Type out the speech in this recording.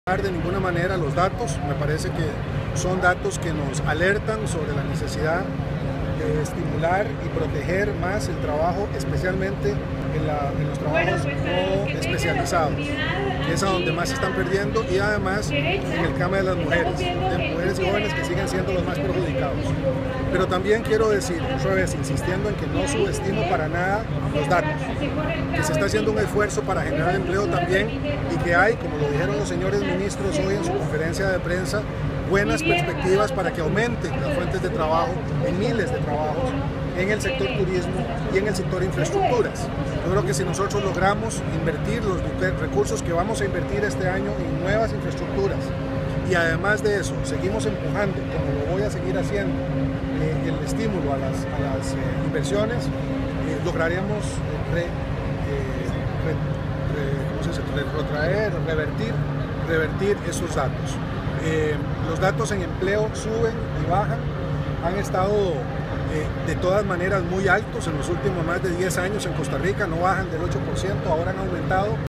De ninguna manera los datos, me parece que son datos que nos alertan sobre la necesidad de estimular y proteger más el trabajo, especialmente en los trabajos no especializados, que es a donde más se están perdiendo, y además en el caso de las mujeres y jóvenes que siguen siendo los más perjudicados. Pero también quiero decir, otra vez, insistiendo en que no subestimo para nada los datos, que se está haciendo un esfuerzo para generar empleo también y que hay, como lo dijeron los señores ministros hoy en su conferencia de prensa, buenas perspectivas para que aumenten las fuentes de trabajo en miles de trabajos en el sector turismo y en el sector infraestructuras. Yo creo que si nosotros logramos invertir los recursos que vamos a invertir este año en nuevas infraestructuras y además de eso seguimos empujando, como lo voy a seguir haciendo, el estímulo a las inversiones, lograremos revertir esos datos. Los datos en empleo suben y bajan, han estado de todas maneras muy altos en los últimos más de 10 años en Costa Rica, no bajan del 8%, ahora han aumentado.